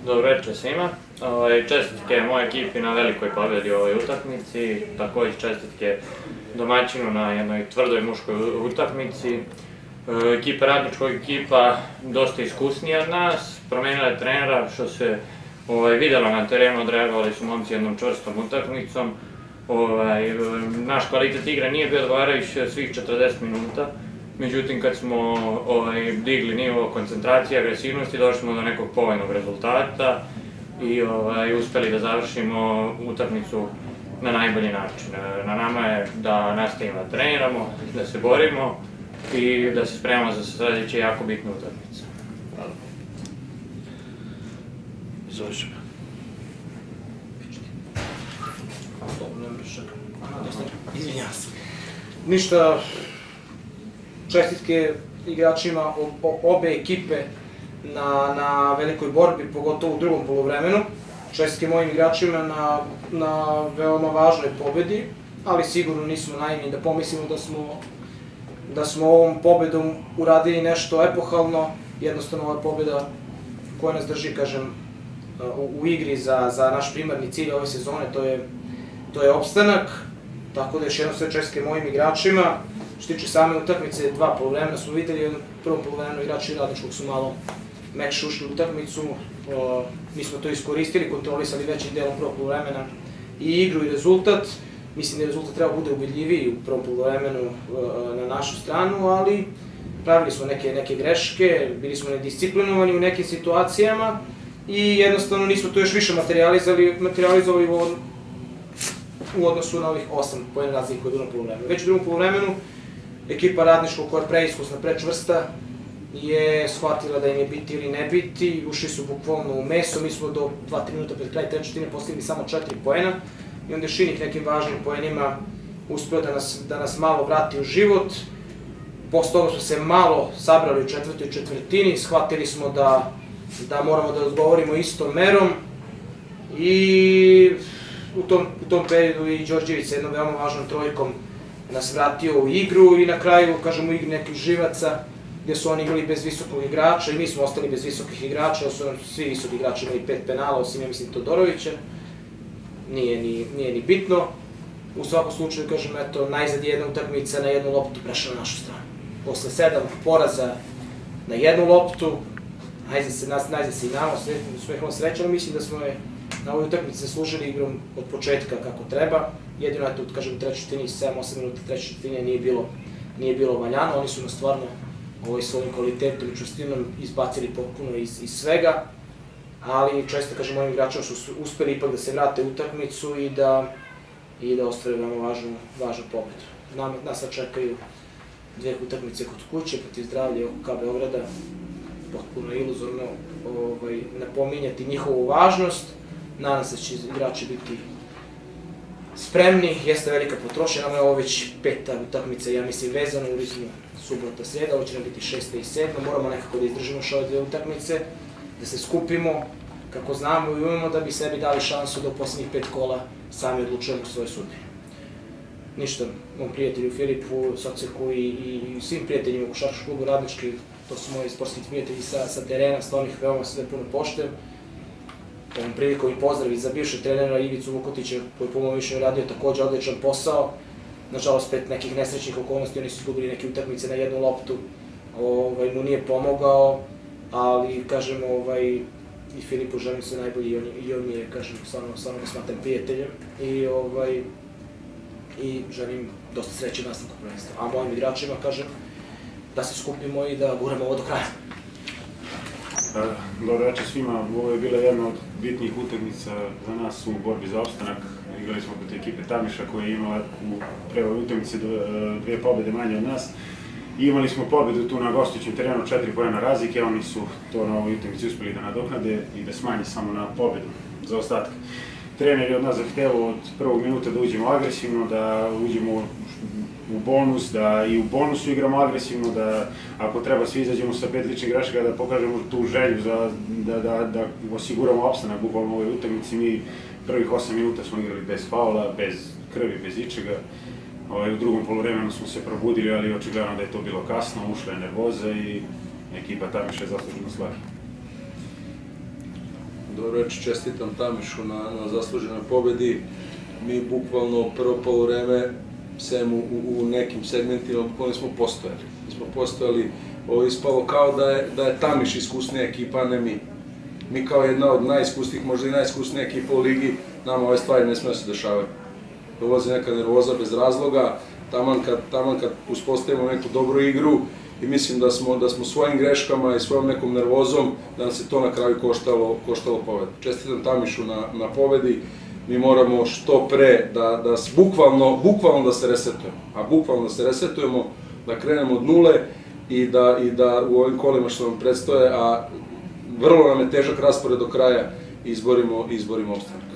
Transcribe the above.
Dobro večer svima. Čestitke moje ekipi na velikoj pobjedi u ovoj utakmici, također čestitke domaćinu na jednoj tvrdoj muškoj utakmici. Ekipa Radničkog ekipa dosta iskusnija od nas, promenila je trenera, što se vidjelo na terenu, odreagovali su momci jednom čvrstom utakmicom. Naš kvalitet igre nije bio odgovarajući svih 40 minuta. Međutim, kad smo digli nivo koncentracije i agresivnosti, došli smo do nekog povoljnog rezultata i uspeli da završimo utakmicu na najbolji način. Na nama je da nastavimo da treniramo, da se borimo i da se spremamo za sljedeće jako bitne utakmice. Hvala. Izvoliš. Izvinjavam se. Ništa, čestitke igračima obe ekipe na velikoj borbi, pogotovo u drugom poluvremenu. Čestitke mojim igračima na veoma važnoj pobedi, ali sigurno nismo naivni da pomislimo da smo ovom pobedom uradili nešto epohalno. Jednostavno ova pobeda koja nas drži, kažem, u igri za naš primarni cilj ove sezone, to je opstanak. Tako da još jednom sve čestitke mojim igračima. Što tiče same utakmice, dva poluvremena smo videli, u prvom poluvremenu igrači Radničkog su malo mekše ušli u utakmicu. Mi smo to iskoristili, kontrolisali većim delom prvog poluvremena i igru i rezultat. Mislim da je rezultat treba bude ubedljiviji u prvom poluvremenu na našu stranu, ali pravili smo neke greške, bili smo nedisciplinovani u nekim situacijama i jednostavno nismo to još više materializovali u odnosu na ovih 8 poena razlike u drugom poluvremenu. Već u drugom poluvremenu ekipa Radničkog, koja je preiskusna, prečvrsta, je shvatila da im je biti ili ne biti, ušli su bukvalno u meso, mi smo do 2-3 minuta pred kraj treće četvrtine postigli samo 4 poena i onda je Šinik nekim važnim poenima uspeo da nas malo vrati u život. Posle toga smo se malo sabrali u četvrtoj četvrtini, shvatili smo da moramo da odgovorimo istom merom i u tom periodu i Đorđević sa jednom veoma važnom trojkom nas vratio u igru i na kraju, kažem, u igri nekih živaca gdje su oni igrali bez visokog igrača i mi smo ostali bez visokih igrača, jer su nam svi visoki igrači imali 5 penala, osim, ja mislim, Todorovića. Nije ni bitno. U svakom slučaju, kažem, eto, najzad jedna utakmica na jednu loptu prešla na našu stranu. Posle 7 poraza na jednu loptu, najzad se i nama usmehla sreća, ali mislim da smo je na ovoj utakmici zaslužili igrom od početka kako treba. Jedino, eto, kažem, u trećoj četvrtini, 7-8 minuta treće četvrtine nije bilo valjano. Oni su nas stvarno svojim kvalitetom i čvrstinom izbacili potpuno iz svega, ali često, kažem, mojim igračima su uspeli ipak da se vrate u utakmicu i da ostvare veoma važnu pobedu. Nas sad čekaju dve utakmice kod kuće protiv Zdravlja i OKK Beograda. Potpuno iluzorno napominjati njihovu važnost. Nadam se da će igrači biti spremni, jeste velika potrošnja, nama je ovo već 5. utakmica, ja mislim, vezano u ritmu subota, sreda, ovo će nam biti 6. i 7. Moramo nekako da izdržimo još ove dve utakmice, da se skupimo kako znamo i umemo da bi sebi dali šansu da u posljednjih 5 kola sami odlučujemo svoje sudbine. Ništa, mom prijatelju Filipu, Soceku i svim prijateljima u košarkaškom klubu Radnički, to su moji sportski prijatelji sa terena, stvarno ih veoma sve puno poštujem. Ovom prilikom i pozdrav i za bivšeg trenera Ivicu Vukotića, koji po mojom mišljenju radio također odličan posao. Nažalost, spet nekih nesrećnih okolnosti, oni su izgubili neke utakmice na jednu loptu, mu nije pomogao, ali, kažem, i Filipu želim sve najbolje i on mi je, kažem, stvarno ga smatram prijateljem i želim dosta sreće u nastavku prvenstva. A mojim igračima, kažem, da se skupimo i da guramo ovo do kraja. Dobro večer svima, ovo je bila jedna od bitnijih utakmica za nas u borbi za opstanak. Igrali smo protiv ekipe Tamiša koja je imala u prvoj utakmici 2 pobjede manje od nas. Imali smo pobjedu tu na gostujućem terenu, 4 poena razlike, oni su to na ovoj utakmici uspjeli da nadoknade i da smanje samo na pobjedu za ostatak. Trener je od nas zahtevao od prvog minuta da uđemo agresivno, da uđemo u bonus, da i u bonusu igramo agresivno, da ako treba svi izađemo sa 5 ličnih grešaka, da pokažemo tu želju da osiguramo opstanak bukvalno u ovoj utakmici. Mi prvih 8 minuta smo igrali bez faula, bez krvi, bez ičega. U drugom poluvremenu smo se probudili, ali očigledno da je to bilo kasno, ušla je nervoza i ekipa Tamiša je zasluženo slabi. Dobro reći, čestitam Tamišu na zasluženoj pobedi. Mi bukvalno prvo poluvreme, sem u nekim segmentima koji smo postojali. Mi smo postojali, ovo je ispalo kao da je Tamiš iskusnija ekipa, a ne mi. Mi kao jedna od najiskusnijih, možda i najiskusnija ekipa u ligi, nama ove stvari ne smije se dešavati. Dolazi neka nervoza bez razloga, taman kad uspostavimo neku dobru igru i mislim da smo svojim greškama i svojom nekom nervozom, da nam se to na kraju koštalo pobedu. Čestitam Tamišu na pobedi, mi moramo što pre da bukvalno da se resetujemo, a bukvalno da se resetujemo, da krenemo od nule i da u ovim kolima što nam predstoje, a vrlo nam je težak raspored do kraja, izborimo opstanak.